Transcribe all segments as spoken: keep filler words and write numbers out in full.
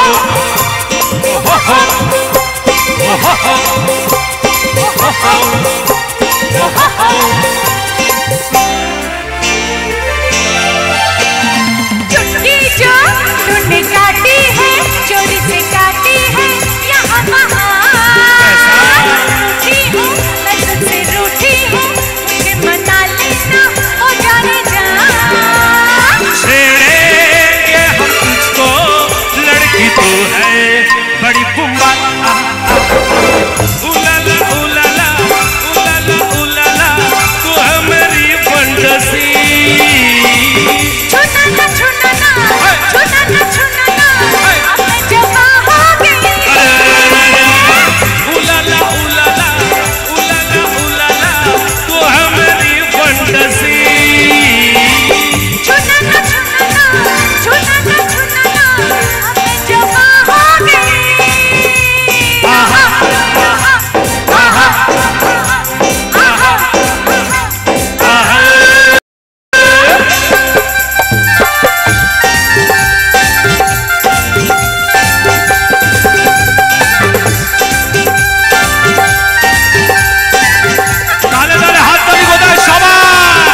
चुटकी जो तूने काटी है चोरी से काटी है यहाँ वहाँ रूठी हूँ मैं तुझसे रूठी हूँ मुझे मना लेना ओ जाने जा छेड़ेंगे हम तुझको लड़की तू है बड़ी बुम्बा उलाला उलाला उलाला उलाला तू है मेरी फंटसी छूना ना छूना ना छूना ना छूना ना अब मैं जवा हो गई उलाला उलाला उलाला उलाला तू है मेरी फंटसी छूना ना छूना ना छूना ना छूना ना अब मैं जवा हो गई आहा आहा आहा आहा आहा ताले ताले हाथ ताली बजाए शाबाश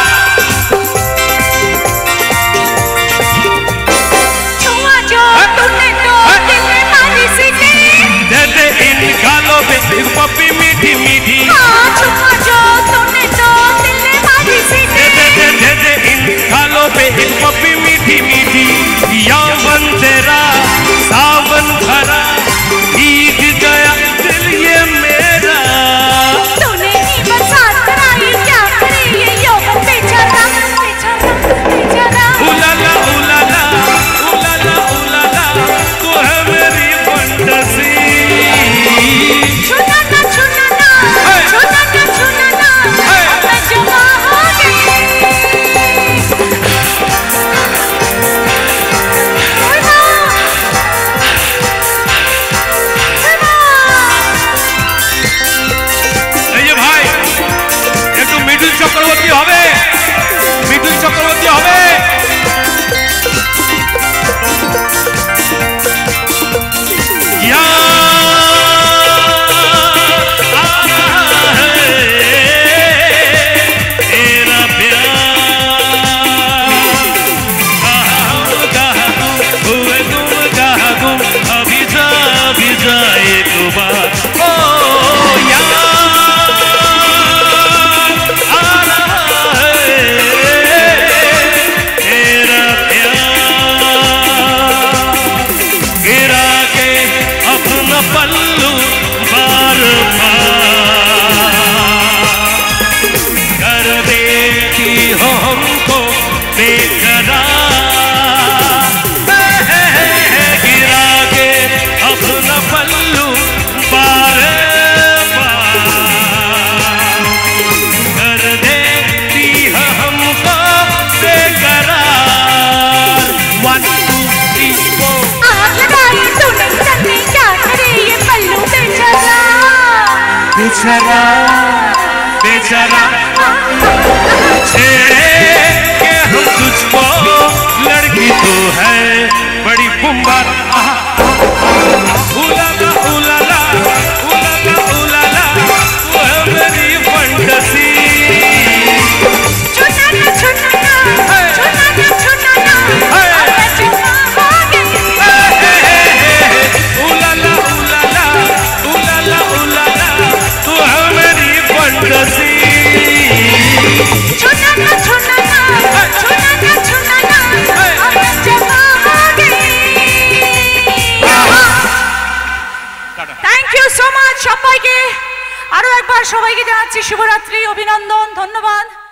छुआ जो तूने तो दिल में मारी सीटी दे दे इन गालों पे एक पप्पी मीठी मीठी हाँ छुआ जो तूने तो दिल में मारी सीटी दे दे दे दे इन गालों पे एक पप्पी मीठी मीठी यावन तेरा सावन भरा भीग गया दिल ये मेरा तूने ही बरसात कराई क्या करे ये यौवन बेचारा बेचारा बेचारा उलाला उलाला उलाला उलाला तू है मेरी फंटसी छूना ना छूना ना छूना ना छूना ना अब मैं जवा हो गई এই যে ভাই একটু মিঠুন চক্রবর্তী হবে মিঠুন চক্রবর্তী হবে या आ रहा है तेरा प्यार कहाँ हुए तुम कहाँ गुम अभी जा अभी जा एक बार ओ यार आ रहा है तेरा प्यार गिरा के अपना पल्लू बार बार कर देती हो हमको बेकरार गिरा के अपना पल्लू बार बार कर देती हो हमको बेकरार वन टू थ्री फोर आग लगाई तूने चलने क्या करे ये पल्लू बेचारा बेचारा बेचारा छेड़े के हम तुझको लड़की तू है बड़ी बुम्बार उलाला उलाला उलाला उलाला तू है मेरी फंटसी छूना ना छूना ना छूना ना छूना ना अब मैं जवा हो गई उलाला उलाला उलाला उलाला तू है मेरी फंटसी छूना ना छूना ना छूना ना छूना ना अब मैं जवा हो गई थैंक यू सो मच সবাইকে আরো একবার সবাইকে জানাচ্ছি শুভরাত্রি অভিনন্দন ধন্যবাদ।